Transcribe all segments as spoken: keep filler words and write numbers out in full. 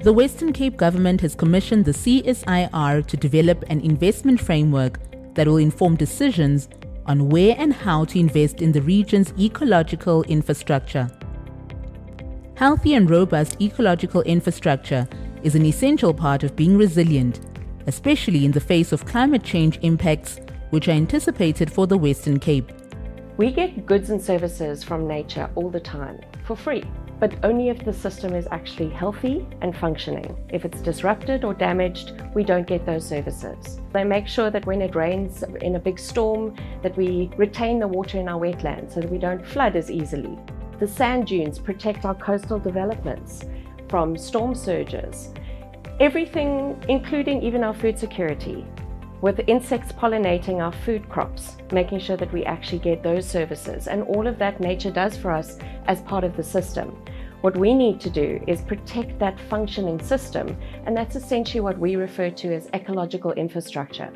The Western Cape government has commissioned the C S I R to develop an investment framework that will inform decisions on where and how to invest in the region's ecological infrastructure. Healthy and robust ecological infrastructure is an essential part of being resilient, especially in the face of climate change impacts which are anticipated for the Western Cape. We get goods and services from nature all the time for free, but only if the system is actually healthy and functioning. If it's disrupted or damaged, we don't get those services. They make sure that when it rains in a big storm, that we retain the water in our wetlands so that we don't flood as easily. The sand dunes protect our coastal developments from storm surges. Everything, including even our food security, with insects pollinating our food crops, making sure that we actually get those services, and all of that nature does for us as part of the system. What we need to do is protect that functioning system, and that's essentially what we refer to as ecological infrastructure.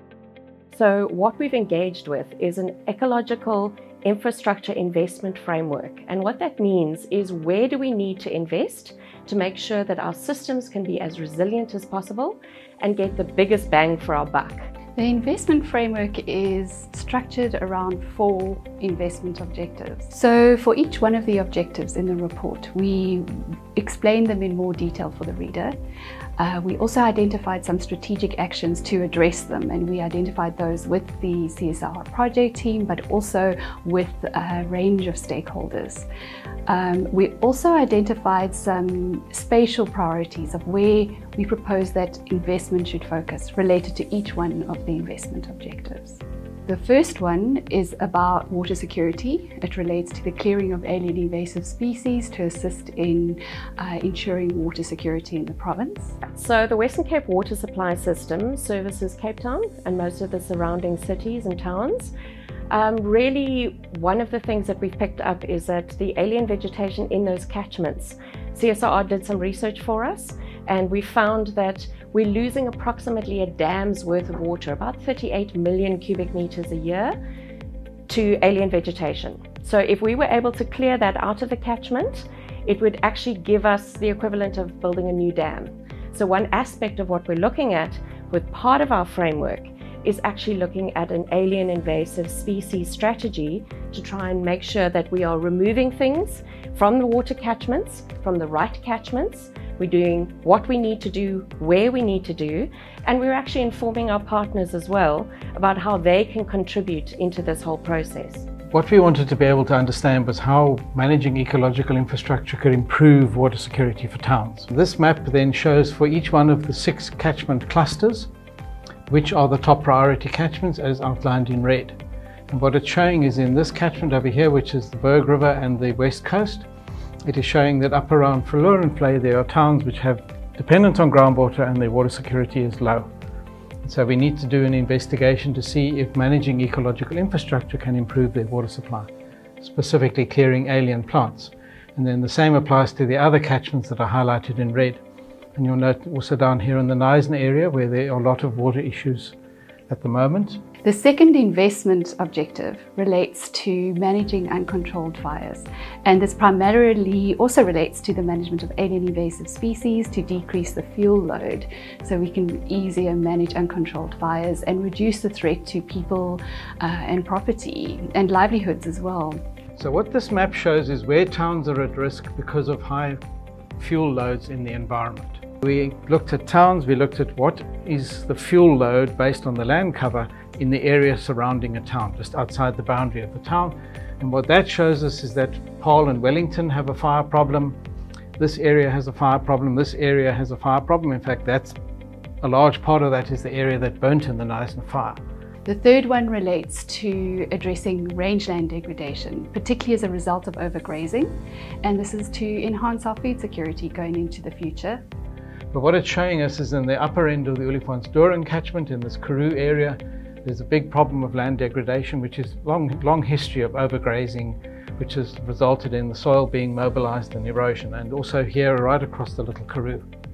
So what we've engaged with is an ecological infrastructure investment framework, and what that means is where do we need to invest to make sure that our systems can be as resilient as possible and get the biggest bang for our buck. The investment framework is structured around four investment objectives. So for each one of the objectives in the report, we explain them in more detail for the reader. Uh, we also identified some strategic actions to address them, and we identified those with the C S I R project team, but also with a range of stakeholders. Um, we also identified some spatial priorities of where we propose that investment should focus related to each one of the investment objectives. The first one is about water security. It relates to the clearing of alien invasive species to assist in uh, ensuring water security in the province. So the Western Cape water supply system services Cape Town and most of the surrounding cities and towns. Um, really, one of the things that we've picked up is that the alien vegetation in those catchments, C S I R did some research for us, and we found that we're losing approximately a dam's worth of water, about thirty-eight million cubic meters a year, to alien vegetation. So if we were able to clear that out of the catchment, it would actually give us the equivalent of building a new dam. So one aspect of what we're looking at with part of our framework is actually looking at an alien invasive species strategy to try and make sure that we are removing things from the water catchments, from the right catchments. We're doing what we need to do, where we need to do, and we're actually informing our partners as well about how they can contribute into this whole process. What we wanted to be able to understand was how managing ecological infrastructure could improve water security for towns. This map then shows for each one of the six catchment clusters which are the top priority catchments as outlined in red. And what it's showing is in this catchment over here, which is the Berg River and the West Coast, it is showing that up around Verlorenvlei there are towns which have dependent on groundwater and their water security is low. And so we need to do an investigation to see if managing ecological infrastructure can improve their water supply, specifically clearing alien plants. And then the same applies to the other catchments that are highlighted in red. And you'll note also down here in the Knysna area where there are a lot of water issues at the moment. The second investment objective relates to managing uncontrolled fires, and this primarily also relates to the management of alien invasive species to decrease the fuel load so we can easier manage uncontrolled fires and reduce the threat to people uh, and property and livelihoods as well. So what this map shows is where towns are at risk because of high fuel loads in the environment. We looked at towns, we looked at what is the fuel load based on the land cover in the area surrounding a town, just outside the boundary of the town. And what that shows us is that Paarl and Wellington have a fire problem, this area has a fire problem, this area has a fire problem. In fact, that's a large part of that is the area that burnt in the Knysna fire. The third one relates to addressing rangeland degradation, particularly as a result of overgrazing, and this is to enhance our food security going into the future. But what it's showing us is in the upper end of the Olifantsdoorn catchment, in this Karoo area, there's a big problem of land degradation, which is long, long history of overgrazing, which has resulted in the soil being mobilized and erosion, and also here right across the Little Karoo.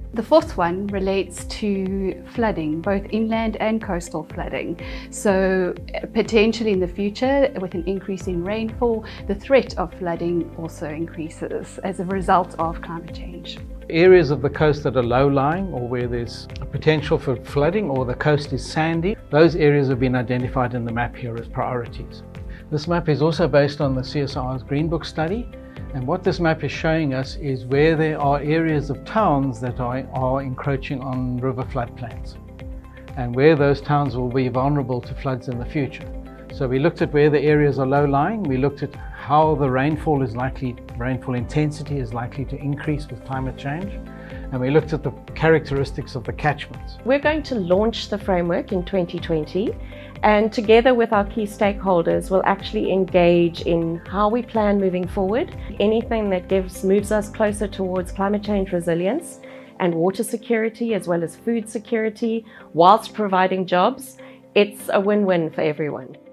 The fourth one relates to flooding, both inland and coastal flooding. So potentially in the future, with an increase in rainfall, the threat of flooding also increases as a result of climate change. Areas of the coast that are low-lying or where there's a potential for flooding or the coast is sandy, those areas have been identified in the map here as priorities. This map is also based on the C S I R's Green Book study, and what this map is showing us is where there are areas of towns that are, are encroaching on river floodplains and where those towns will be vulnerable to floods in the future. So we looked at where the areas are low-lying, we looked at how the rainfall is likely, rainfall intensity is likely to increase with climate change, and we looked at the characteristics of the catchments. We're going to launch the framework in twenty twenty, and together with our key stakeholders we'll actually engage in how we plan moving forward. Anything that gives moves us closer towards climate change resilience and water security as well as food security whilst providing jobs, it's a win-win for everyone.